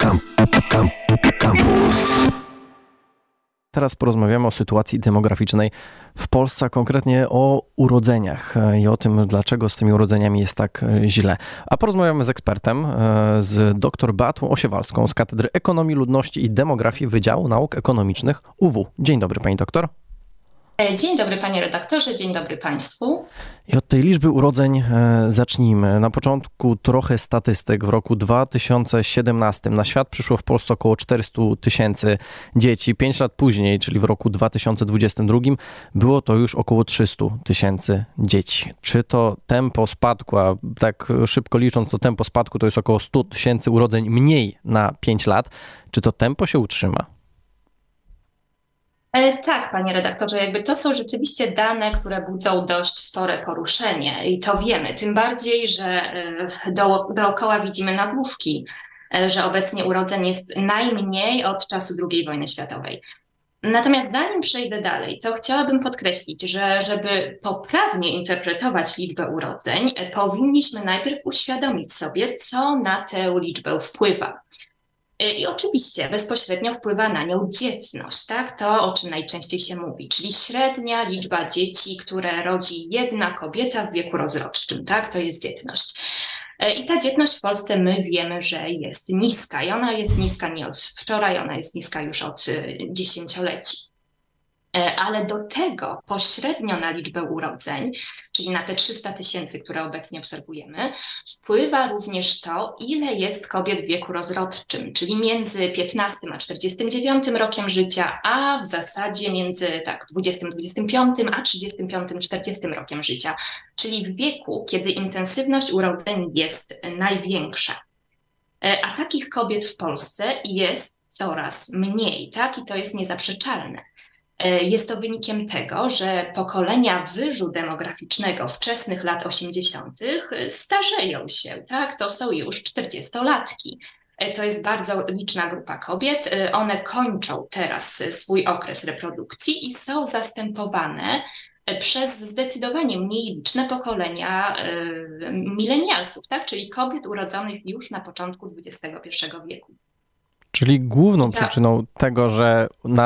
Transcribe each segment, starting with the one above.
Campus. Teraz porozmawiamy o sytuacji demograficznej w Polsce, a konkretnie o urodzeniach i o tym, dlaczego z tymi urodzeniami jest tak źle. A porozmawiamy z ekspertem, z dr Beatą Osiewalską z Katedry Ekonomii Ludności i Demografii Wydziału Nauk Ekonomicznych UW. Dzień dobry, pani doktor. Dzień dobry, panie redaktorze, dzień dobry państwu. I od tej liczby urodzeń zacznijmy. Na początku trochę statystyk. W roku 2017 na świat przyszło w Polsce około 400 000 dzieci. 5 lat później, czyli w roku 2022, było to już około 300 000 dzieci. Czy to tempo spadku, a tak szybko licząc, to tempo spadku to jest około 100 000 urodzeń mniej na 5 lat. Czy to tempo się utrzyma? Tak, panie redaktorze, to są rzeczywiście dane, które budzą dość spore poruszenie i to wiemy, tym bardziej, że dookoła widzimy nagłówki, że obecnie urodzeń jest najmniej od czasu II wojny światowej. Natomiast zanim przejdę dalej, to chciałabym podkreślić, że żeby poprawnie interpretować liczbę urodzeń, powinniśmy najpierw uświadomić sobie, co na tę liczbę wpływa. I oczywiście bezpośrednio wpływa na nią dzietność, tak? To, o czym najczęściej się mówi, czyli średnia liczba dzieci, które rodzi jedna kobieta w wieku rozrodczym, tak? To jest dzietność. I ta dzietność w Polsce my wiemy, że jest niska i ona jest niska nie od wczoraj, ona jest niska już od dziesięcioleci. Ale do tego pośrednio na liczbę urodzeń, czyli na te 300 000, które obecnie obserwujemy, wpływa również to, ile jest kobiet w wieku rozrodczym, czyli między 15 a 49 rokiem życia, a w zasadzie między 20, 25 a 35, 40 rokiem życia, czyli w wieku, kiedy intensywność urodzeń jest największa. A takich kobiet w Polsce jest coraz mniej, tak? I to jest niezaprzeczalne. Jest to wynikiem tego, że pokolenia wyżu demograficznego wczesnych lat 80. starzeją się, tak? To są już 40-latki. To jest bardzo liczna grupa kobiet. One kończą teraz swój okres reprodukcji i są zastępowane przez zdecydowanie mniej liczne pokolenia milenialsów, tak? Czyli kobiet urodzonych już na początku XXI wieku. Czyli główną przyczyną tego, że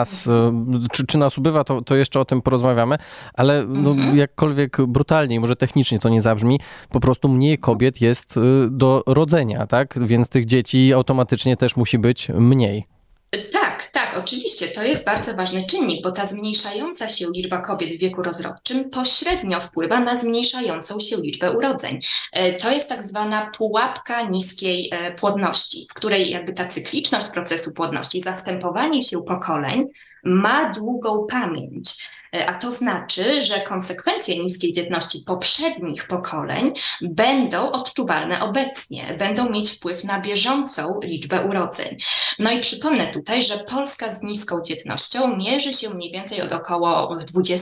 czy nas ubywa, to jeszcze o tym porozmawiamy, ale jakkolwiek brutalnie, może technicznie to nie zabrzmi, po prostu mniej kobiet jest do rodzenia, tak? Więc tych dzieci automatycznie też musi być mniej. Tak, oczywiście. To jest bardzo ważny czynnik, bo ta zmniejszająca się liczba kobiet w wieku rozrodczym pośrednio wpływa na zmniejszającą się liczbę urodzeń. To jest tak zwana pułapka niskiej płodności, w której ta cykliczność procesu płodności, zastępowanie się pokoleń ma długą pamięć. A to znaczy, że konsekwencje niskiej dzietności poprzednich pokoleń będą odczuwalne obecnie, będą mieć wpływ na bieżącą liczbę urodzeń. No i przypomnę tutaj, że Polska z niską dzietnością mierzy się mniej więcej od około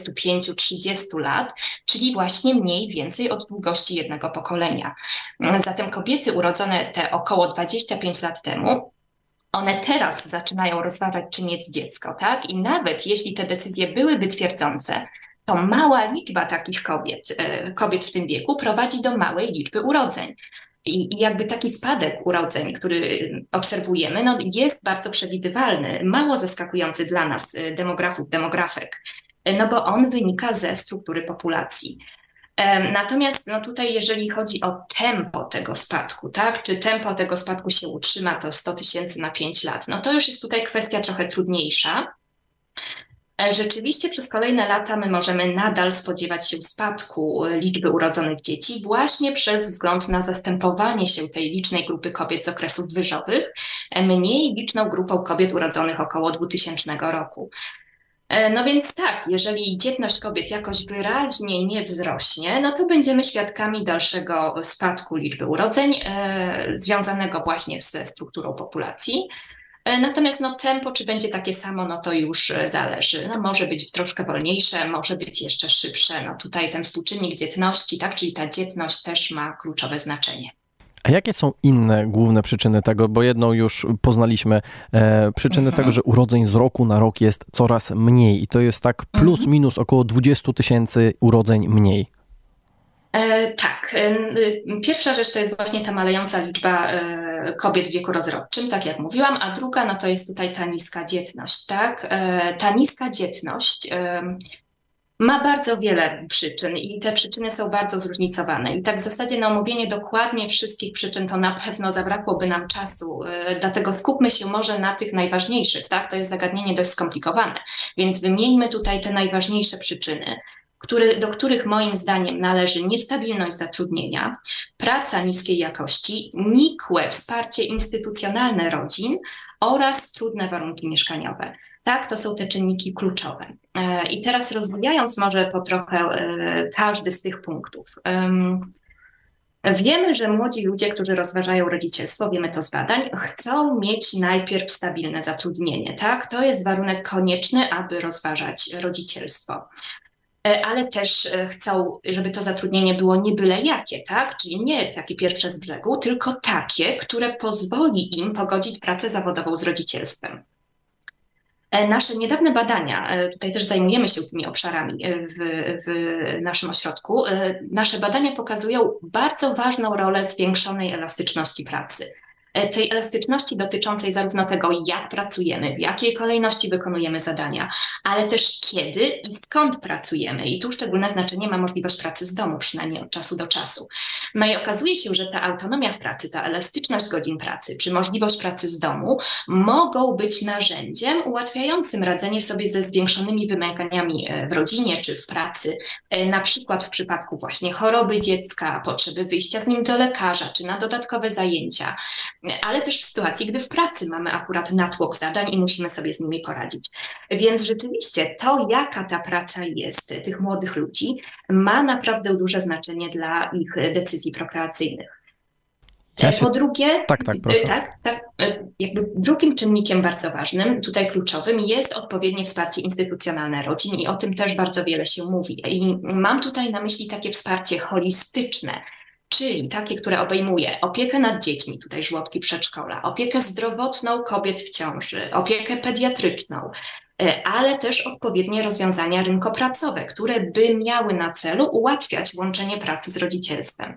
25-30 lat, czyli właśnie mniej więcej od długości jednego pokolenia. Zatem kobiety urodzone te około 25 lat temu, one teraz zaczynają rozważać, czy mieć dziecko, tak? I nawet jeśli te decyzje byłyby twierdzące, to mała liczba takich kobiet w tym wieku prowadzi do małej liczby urodzeń. I taki spadek urodzeń, który obserwujemy, jest bardzo przewidywalny, mało zaskakujący dla nas demografów, demografek, bo on wynika ze struktury populacji. Natomiast tutaj, jeżeli chodzi o tempo tego spadku, tak, czy tempo tego spadku się utrzyma, to 100 000 na 5 lat, to już jest tutaj kwestia trochę trudniejsza. Rzeczywiście przez kolejne lata my możemy nadal spodziewać się spadku liczby urodzonych dzieci właśnie przez wzgląd na zastępowanie się tej licznej grupy kobiet z okresów wyżowych mniej liczną grupą kobiet urodzonych około 2000 roku. No więc tak, jeżeli dzietność kobiet jakoś wyraźnie nie wzrośnie, to będziemy świadkami dalszego spadku liczby urodzeń związanego właśnie ze strukturą populacji. Natomiast tempo, czy będzie takie samo, to już zależy. Może być troszkę wolniejsze, może być jeszcze szybsze. Tutaj ten współczynnik dzietności, tak, czyli ta dzietność też ma kluczowe znaczenie. A jakie są inne główne przyczyny tego? Bo jedną już poznaliśmy, przyczyny tego, że urodzeń z roku na rok jest coraz mniej i to jest tak plus minus około 20 000 urodzeń mniej. Tak. Pierwsza rzecz to jest właśnie ta malejąca liczba kobiet w wieku rozrodczym, tak jak mówiłam, a druga no to jest tutaj ta niska dzietność, tak? Ta niska dzietność ma bardzo wiele przyczyn i te przyczyny są bardzo zróżnicowane. I tak w zasadzie na omówienie dokładnie wszystkich przyczyn to na pewno zabrakłoby nam czasu, dlatego skupmy się może na tych najważniejszych, tak? To jest zagadnienie dość skomplikowane, więc wymieńmy tutaj te najważniejsze przyczyny, do których moim zdaniem należy niestabilność zatrudnienia, praca niskiej jakości, nikłe wsparcie instytucjonalne rodzin oraz trudne warunki mieszkaniowe. Tak, to są te czynniki kluczowe. I teraz rozwijając może po trochę każdy z tych punktów. Wiemy, że młodzi ludzie, którzy rozważają rodzicielstwo, wiemy to z badań, chcą mieć najpierw stabilne zatrudnienie. Tak? To jest warunek konieczny, aby rozważać rodzicielstwo. Ale też chcą, żeby to zatrudnienie było nie byle jakie, tak? Czyli nie takie pierwsze z brzegu, tylko takie, które pozwoli im pogodzić pracę zawodową z rodzicielstwem. Nasze niedawne badania, tutaj też zajmujemy się tymi obszarami w naszym ośrodku, nasze badania pokazują bardzo ważną rolę zwiększonej elastyczności pracy. Tej elastyczności dotyczącej zarówno tego, jak pracujemy, w jakiej kolejności wykonujemy zadania, ale też kiedy i skąd pracujemy. I tu szczególne znaczenie ma możliwość pracy z domu, przynajmniej od czasu do czasu. No i okazuje się, że ta autonomia w pracy, ta elastyczność godzin pracy, czy możliwość pracy z domu mogą być narzędziem ułatwiającym radzenie sobie ze zwiększonymi wymaganiami w rodzinie czy w pracy, na przykład w przypadku właśnie choroby dziecka, potrzeby wyjścia z nim do lekarza, czy na dodatkowe zajęcia, ale też w sytuacji, gdy w pracy mamy akurat natłok zadań i musimy sobie z nimi poradzić. Więc rzeczywiście to, jaka ta praca jest tych młodych ludzi, ma naprawdę duże znaczenie dla ich decyzji prokreacyjnych. Po drugie, proszę. jakby drugim czynnikiem bardzo ważnym, tutaj kluczowym, jest odpowiednie wsparcie instytucjonalne rodzin i o tym też bardzo wiele się mówi. I mam tutaj na myśli takie wsparcie holistyczne, czyli takie, które obejmuje opiekę nad dziećmi, tutaj żłobki, przedszkola, opiekę zdrowotną kobiet w ciąży, opiekę pediatryczną, ale też odpowiednie rozwiązania rynkopracowe, które by miały na celu ułatwiać łączenie pracy z rodzicielstwem.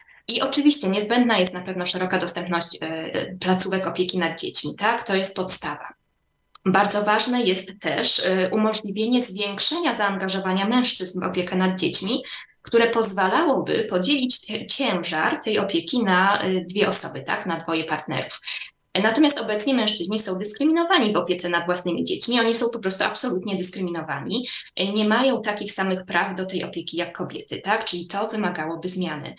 I oczywiście niezbędna jest na pewno szeroka dostępność placówek opieki nad dziećmi, tak? To jest podstawa. Bardzo ważne jest też umożliwienie zwiększenia zaangażowania mężczyzn w opiekę nad dziećmi, które pozwalałoby podzielić ciężar tej opieki na dwie osoby, tak? Na dwoje partnerów. Natomiast obecnie mężczyźni są dyskryminowani w opiece nad własnymi dziećmi. Oni są po prostu absolutnie dyskryminowani. Nie mają takich samych praw do tej opieki jak kobiety, tak? Czyli to wymagałoby zmiany.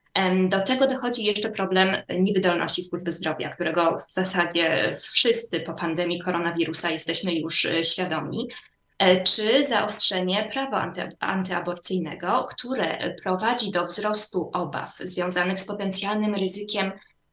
Do tego dochodzi jeszcze problem niewydolności służby zdrowia, którego w zasadzie wszyscy po pandemii koronawirusa jesteśmy już świadomi, czy zaostrzenie prawa antyaborcyjnego, które prowadzi do wzrostu obaw związanych z potencjalnym ryzykiem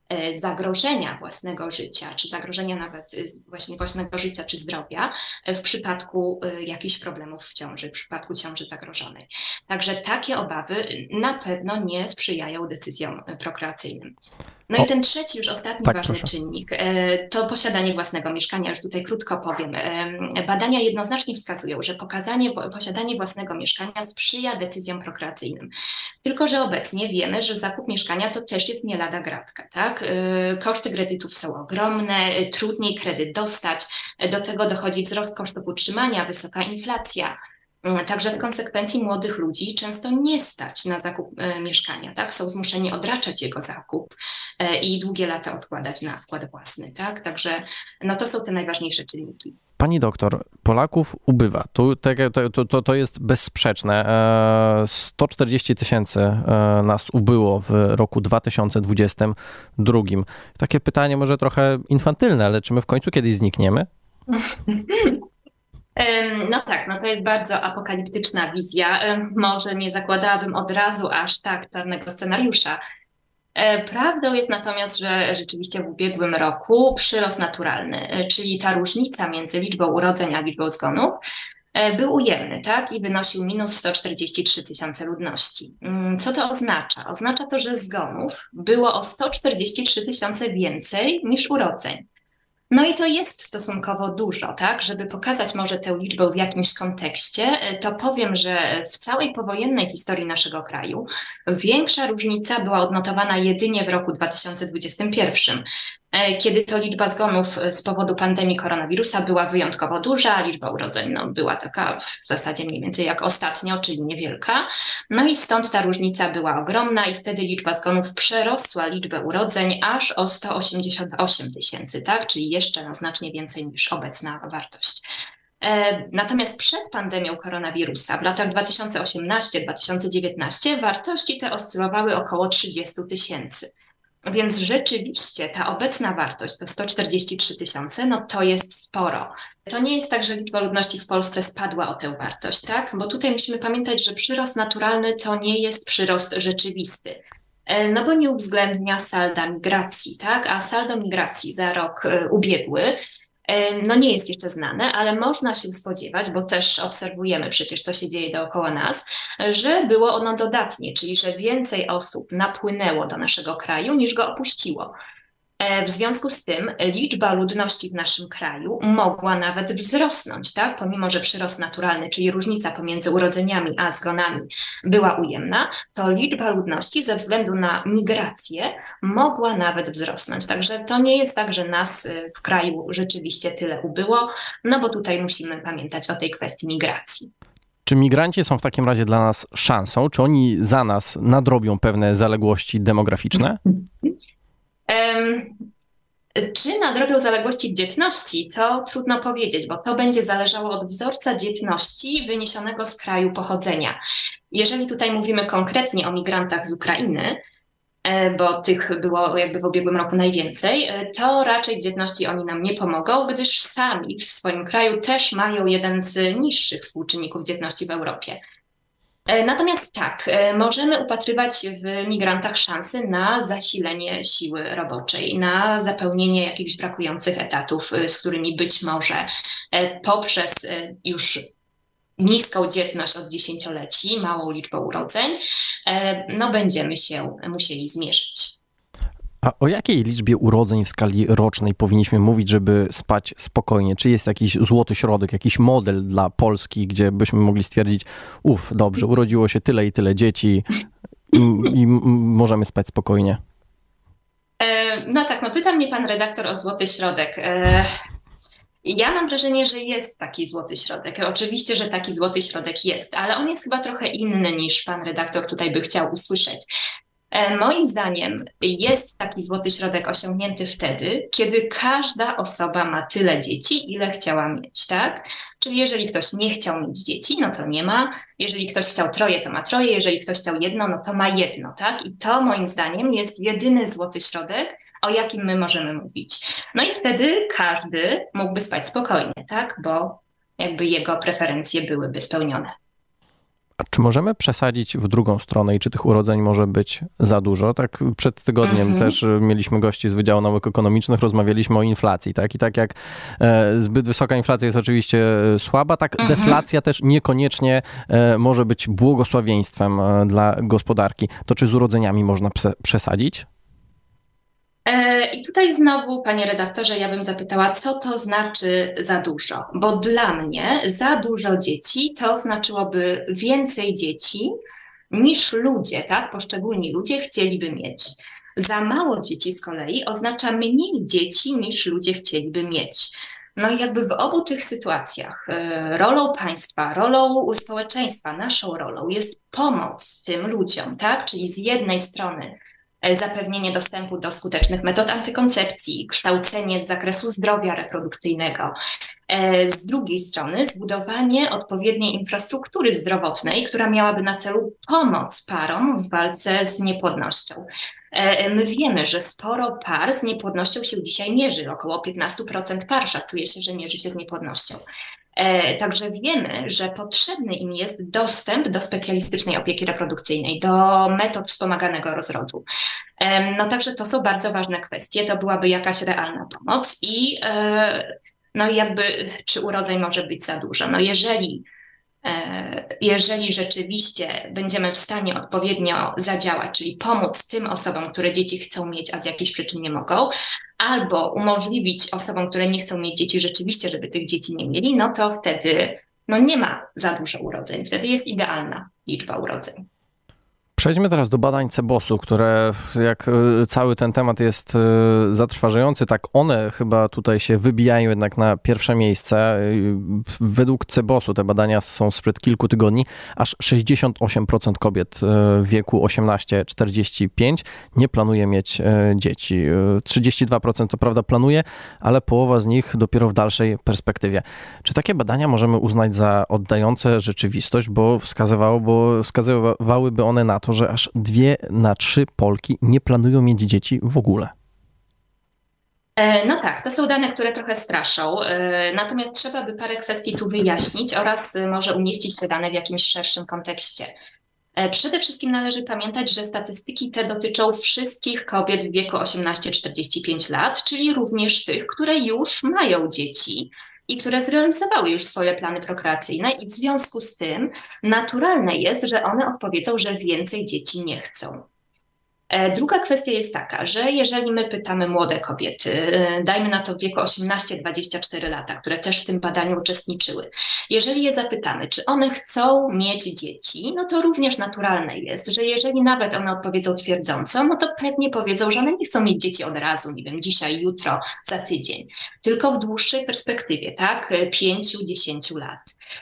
zagrożenia własnego życia, czy zagrożenia nawet właśnie własnego życia czy zdrowia w przypadku jakichś problemów w ciąży, w przypadku ciąży zagrożonej. Także takie obawy na pewno nie sprzyjają decyzjom prokreacyjnym. No i ten trzeci, już ostatni ważny czynnik, to posiadanie własnego mieszkania. Już tutaj krótko powiem. Badania jednoznacznie wskazują, że posiadanie własnego mieszkania sprzyja decyzjom prokreacyjnym. Tylko że obecnie wiemy, że zakup mieszkania to też jest nie lada gratka, tak? Koszty kredytów są ogromne, trudniej kredyt dostać, do tego dochodzi wzrost kosztów utrzymania, wysoka inflacja. Także w konsekwencji młodych ludzi często nie stać na zakup mieszkania, tak? Są zmuszeni odraczać jego zakup i długie lata odkładać na wkład własny, tak? Także no to są te najważniejsze czynniki. Pani doktor, Polaków ubywa. To jest bezsprzeczne. 140 000 nas ubyło w roku 2022. Takie pytanie może trochę infantylne, ale czy my w końcu kiedyś znikniemy? No tak, no to jest bardzo apokaliptyczna wizja. Może nie zakładałabym od razu aż tak czarnego scenariusza. Prawdą jest natomiast, że rzeczywiście w ubiegłym roku przyrost naturalny, czyli ta różnica między liczbą urodzeń a liczbą zgonów, był ujemny, tak? I wynosił minus 143 000 ludności. Co to oznacza? Oznacza to, że zgonów było o 143 000 więcej niż urodzeń. No i to jest stosunkowo dużo, tak? Żeby pokazać może tę liczbę w jakimś kontekście, to powiem, że w całej powojennej historii naszego kraju większa różnica była odnotowana jedynie w roku 2021, kiedy to liczba zgonów z powodu pandemii koronawirusa była wyjątkowo duża, a liczba urodzeń była taka w zasadzie mniej więcej jak ostatnio, czyli niewielka. No i stąd ta różnica była ogromna i wtedy liczba zgonów przerosła liczbę urodzeń aż o 188 tysięcy, tak? Czyli jeszcze znacznie więcej niż obecna wartość. Natomiast przed pandemią koronawirusa w latach 2018-2019 wartości te oscylowały około 30 tysięcy. Więc rzeczywiście ta obecna wartość to 143 tysiące, no to jest sporo. To nie jest tak, że liczba ludności w Polsce spadła o tę wartość, tak? Bo tutaj musimy pamiętać, że przyrost naturalny to nie jest przyrost rzeczywisty. No bo nie uwzględnia salda migracji, tak? A saldo migracji za rok ubiegły no nie jest jeszcze znane, ale można się spodziewać, bo też obserwujemy przecież, co się dzieje dookoła nas, że było ono dodatnie, czyli że więcej osób napłynęło do naszego kraju niż go opuściło. W związku z tym liczba ludności w naszym kraju mogła nawet wzrosnąć, tak? Pomimo że przyrost naturalny, czyli różnica pomiędzy urodzeniami a zgonami była ujemna, to liczba ludności ze względu na migrację mogła nawet wzrosnąć. Także to nie jest tak, że nas w kraju rzeczywiście tyle ubyło, no bo tutaj musimy pamiętać o tej kwestii migracji. Czy migranci są w takim razie dla nas szansą? Czy oni za nas nadrobią pewne zaległości demograficzne? Czy nadrobią zaległości w dzietności? To trudno powiedzieć, bo to będzie zależało od wzorca dzietności wyniesionego z kraju pochodzenia. Jeżeli tutaj mówimy konkretnie o migrantach z Ukrainy, bo tych było jakby w ubiegłym roku najwięcej, to raczej w dzietności oni nam nie pomogą, gdyż sami w swoim kraju też mają jeden z niższych współczynników dzietności w Europie. Natomiast tak, możemy upatrywać w migrantach szansy na zasilenie siły roboczej, na zapełnienie jakichś brakujących etatów, z którymi być może poprzez już niską dzietność od dziesięcioleci, małą liczbę urodzeń, no będziemy się musieli zmierzyć. A o jakiej liczbie urodzeń w skali rocznej powinniśmy mówić, żeby spać spokojnie? Czy jest jakiś złoty środek, jakiś model dla Polski, gdzie byśmy mogli stwierdzić, dobrze, urodziło się tyle i tyle dzieci i możemy spać spokojnie? No tak, no pyta mnie pan redaktor o złoty środek. Ja mam wrażenie, że jest taki złoty środek. Oczywiście, że taki złoty środek jest, ale on jest chyba trochę inny niż pan redaktor tutaj by chciał usłyszeć. Moim zdaniem jest taki złoty środek osiągnięty wtedy, kiedy każda osoba ma tyle dzieci, ile chciała mieć, tak? Czyli jeżeli ktoś nie chciał mieć dzieci, no to nie ma. Jeżeli ktoś chciał troje, to ma troje. Jeżeli ktoś chciał jedno, no to ma jedno, tak? I to moim zdaniem jest jedyny złoty środek, o jakim my możemy mówić. No i wtedy każdy mógłby spać spokojnie, tak? Bo jakby jego preferencje byłyby spełnione. A czy możemy przesadzić w drugą stronę i czy tych urodzeń może być za dużo? Tak przed tygodniem też mieliśmy gości z Wydziału Nauk Ekonomicznych, rozmawialiśmy o inflacji, tak? I tak jak zbyt wysoka inflacja jest oczywiście słaba, tak deflacja też niekoniecznie może być błogosławieństwem dla gospodarki. To czy z urodzeniami można przesadzić? I tutaj znowu, panie redaktorze, ja bym zapytała, co to znaczy za dużo? Bo dla mnie za dużo dzieci to znaczyłoby więcej dzieci niż ludzie, tak? Poszczególni ludzie chcieliby mieć. Za mało dzieci z kolei oznacza mniej dzieci niż ludzie chcieliby mieć. No i jakby w obu tych sytuacjach rolą państwa, rolą społeczeństwa, naszą rolą jest pomoc tym ludziom, tak? Czyli z jednej strony zapewnienie dostępu do skutecznych metod antykoncepcji, kształcenie z zakresu zdrowia reprodukcyjnego. Z drugiej strony zbudowanie odpowiedniej infrastruktury zdrowotnej, która miałaby na celu pomoc parom w walce z niepłodnością. My wiemy, że sporo par z niepłodnością się dzisiaj mierzy. Około 15% par szacuje się, że mierzy się z niepłodnością. Także wiemy, że potrzebny im jest dostęp do specjalistycznej opieki reprodukcyjnej, do metod wspomaganego rozrodu. No także to są bardzo ważne kwestie, to byłaby jakaś realna pomoc i no i jakby czy urodzeń może być za dużo? No jeżeli Jeżeli rzeczywiście będziemy w stanie odpowiednio zadziałać, czyli pomóc tym osobom, które dzieci chcą mieć, a z jakichś przyczyn nie mogą, albo umożliwić osobom, które nie chcą mieć dzieci, rzeczywiście, żeby tych dzieci nie mieli, no to wtedy nie ma za dużo urodzeń. Wtedy jest idealna liczba urodzeń. Przejdźmy teraz do badań CBOS-u, które jak cały ten temat jest zatrważający, tak one chyba tutaj się wybijają jednak na pierwsze miejsce. Według CBOS-u te badania są sprzed kilku tygodni. Aż 68% kobiet w wieku 18-45 nie planuje mieć dzieci. 32% to prawda planuje, ale połowa z nich dopiero w dalszej perspektywie. Czy takie badania możemy uznać za oddające rzeczywistość, bo wskazywałyby one na to, że aż 2 na 3 Polki nie planują mieć dzieci w ogóle? No tak, to są dane, które trochę straszą, natomiast trzeba by parę kwestii tu wyjaśnić oraz może umieścić te dane w jakimś szerszym kontekście. Przede wszystkim należy pamiętać, że statystyki te dotyczą wszystkich kobiet w wieku 18-45 lat, czyli również tych, które już mają dzieci i które zrealizowały już swoje plany prokreacyjne i w związku z tym naturalne jest, że one odpowiedzą, że więcej dzieci nie chcą. Druga kwestia jest taka, że jeżeli my pytamy młode kobiety, dajmy na to w wieku 18-24 lata, które też w tym badaniu uczestniczyły, jeżeli je zapytamy, czy one chcą mieć dzieci, no to również naturalne jest, że jeżeli nawet one odpowiedzą twierdząco, no to pewnie powiedzą, że one nie chcą mieć dzieci od razu, nie wiem, dzisiaj, jutro, za tydzień, tylko w dłuższej perspektywie, tak, 5-10 lat.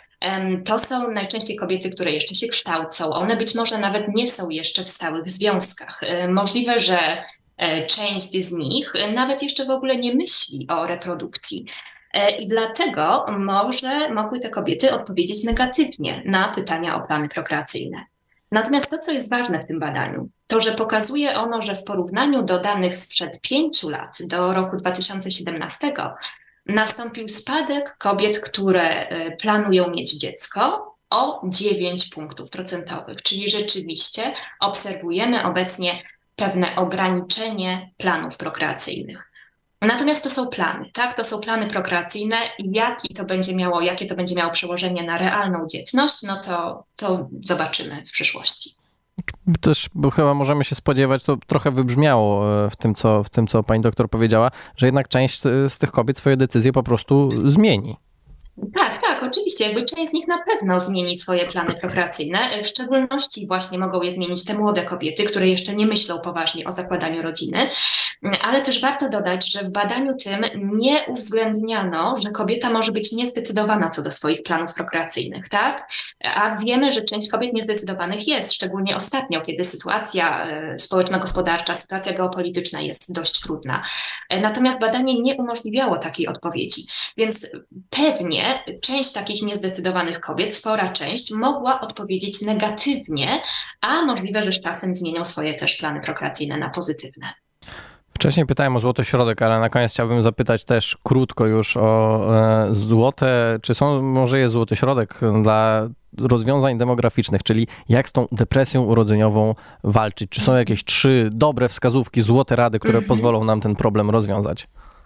To są najczęściej kobiety, które jeszcze się kształcą. One być może nawet nie są jeszcze w stałych związkach. Możliwe, że część z nich nawet jeszcze w ogóle nie myśli o reprodukcji. I dlatego mogły te kobiety odpowiedzieć negatywnie na pytania o plany prokreacyjne. Natomiast to, co jest ważne w tym badaniu, to, że pokazuje ono, że w porównaniu do danych sprzed 5 lat, do roku 2017, nastąpił spadek kobiet, które planują mieć dziecko o 9 punktów procentowych, czyli rzeczywiście obserwujemy obecnie pewne ograniczenie planów prokreacyjnych. Natomiast to są plany, tak? To są plany prokreacyjne i jakie to będzie miało przełożenie na realną dzietność, no to zobaczymy w przyszłości. Też bo chyba możemy się spodziewać, to trochę wybrzmiało w tym, co pani doktor powiedziała, że jednak część z tych kobiet swoje decyzje po prostu zmieni. Tak, oczywiście. Jakby część z nich na pewno zmieni swoje plany prokreacyjne. W szczególności właśnie mogą je zmienić te młode kobiety, które jeszcze nie myślą poważnie o zakładaniu rodziny. Ale też warto dodać, że w badaniu tym nie uwzględniano, że kobieta może być niezdecydowana co do swoich planów prokreacyjnych, tak? A wiemy, że część kobiet niezdecydowanych jest, szczególnie ostatnio, kiedy sytuacja społeczno-gospodarcza, sytuacja geopolityczna jest dość trudna. Natomiast badanie nie umożliwiało takiej odpowiedzi, więc pewnie część takich niezdecydowanych kobiet, spora część, mogła odpowiedzieć negatywnie, a możliwe, że z czasem zmienią swoje też plany prokreacyjne na pozytywne. Wcześniej pytałem o złoty środek, ale na koniec chciałbym zapytać też krótko już o czy może jest złoty środek dla rozwiązań demograficznych, czyli jak z tą depresją urodzeniową walczyć? Czy są jakieś 3 dobre wskazówki, złote rady, które pozwolą nam ten problem rozwiązać?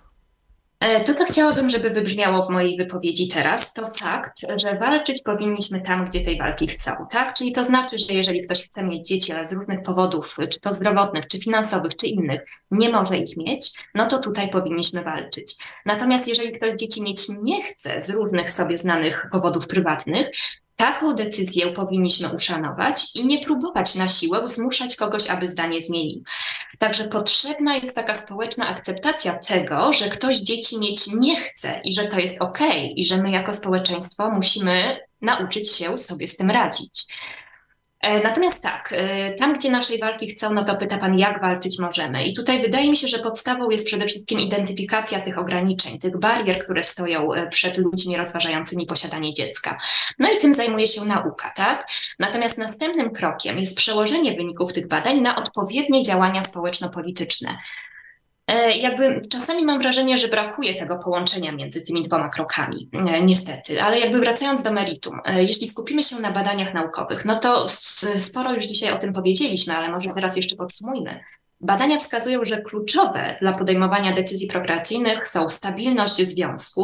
To, co chciałabym, żeby wybrzmiało w mojej wypowiedzi teraz, to fakt, że walczyć powinniśmy tam, gdzie tej walki chcą, tak? Czyli to znaczy, że jeżeli ktoś chce mieć dzieci, ale z różnych powodów, czy to zdrowotnych, czy finansowych, czy innych, nie może ich mieć, no to tutaj powinniśmy walczyć. Natomiast jeżeli ktoś dzieci mieć nie chce z różnych sobie znanych powodów prywatnych, taką decyzję powinniśmy uszanować i nie próbować na siłę zmuszać kogoś, aby zdanie zmienił. Także potrzebna jest taka społeczna akceptacja tego, że ktoś dzieci mieć nie chce i że to jest okej, i że my jako społeczeństwo musimy nauczyć się sobie z tym radzić. Natomiast tak, tam gdzie naszej walki chcą, no to pyta pan, jak walczyć możemy. I tutaj wydaje mi się, że podstawą jest przede wszystkim identyfikacja tych ograniczeń, tych barier, które stoją przed ludźmi rozważającymi posiadanie dziecka. No i tym zajmuje się nauka, tak? Natomiast następnym krokiem jest przełożenie wyników tych badań na odpowiednie działania społeczno-polityczne. Jakby czasami mam wrażenie, że brakuje tego połączenia między tymi 2 krokami, niestety, ale jakby wracając do meritum, jeśli skupimy się na badaniach naukowych, no to sporo już dzisiaj o tym powiedzieliśmy, ale może teraz jeszcze podsumujmy. Badania wskazują, że kluczowe dla podejmowania decyzji prokreacyjnych są stabilność związku,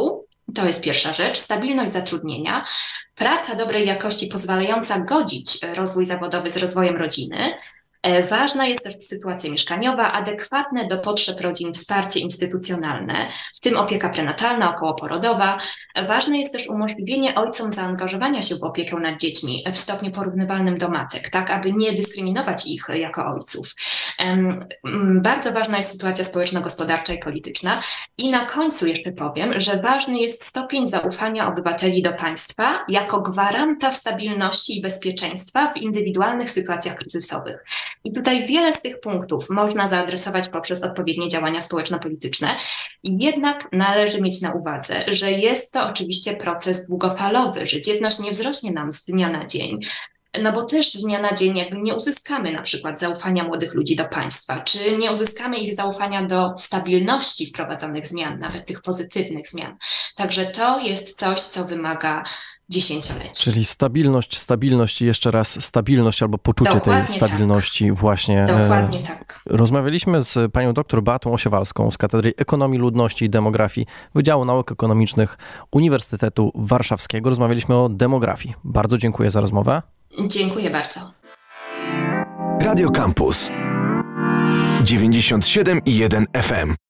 To jest pierwsza rzecz. Stabilność zatrudnienia, praca dobrej jakości pozwalająca godzić rozwój zawodowy z rozwojem rodziny. Ważna jest też sytuacja mieszkaniowa, adekwatne do potrzeb rodzin wsparcie instytucjonalne, w tym opieka prenatalna, okołoporodowa. Ważne jest też umożliwienie ojcom zaangażowania się w opiekę nad dziećmi w stopniu porównywalnym do matek, tak aby nie dyskryminować ich jako ojców. Bardzo ważna jest sytuacja społeczno-gospodarcza i polityczna. I na końcu jeszcze powiem, że ważny jest stopień zaufania obywateli do państwa jako gwaranta stabilności i bezpieczeństwa w indywidualnych sytuacjach kryzysowych. I tutaj wiele z tych punktów można zaadresować poprzez odpowiednie działania społeczno-polityczne. Jednak należy mieć na uwadze, że jest to oczywiście proces długofalowy, że dzietność nie wzrośnie nam z dnia na dzień. No bo też z dnia na dzień jakby nie uzyskamy na przykład zaufania młodych ludzi do państwa, czy nie uzyskamy ich zaufania do stabilności wprowadzonych zmian, nawet tych pozytywnych zmian. Także to jest coś, co wymaga dziesięcioleci. Czyli stabilność i jeszcze raz stabilność albo poczucie Dokładnie tej stabilności tak. właśnie. Dokładnie tak. Rozmawialiśmy z panią dr Beatą Osiewalską z Katedry Ekonomii Ludności i Demografii Wydziału Nauk Ekonomicznych Uniwersytetu Warszawskiego. Rozmawialiśmy o demografii. Bardzo dziękuję za rozmowę. Dziękuję bardzo. Radio Campus 97,1 FM.